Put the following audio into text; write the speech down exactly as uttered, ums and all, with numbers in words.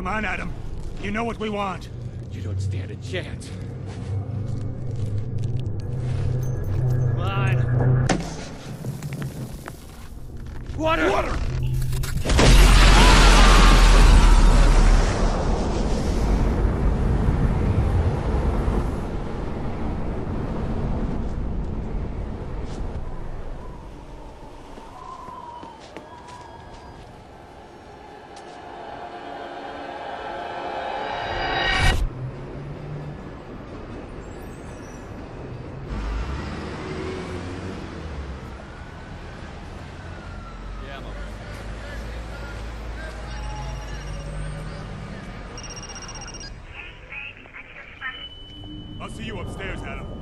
on, Adam. You know what we want. You don't stand a chance. Come on. Water! Water! I'll see you upstairs, Adam.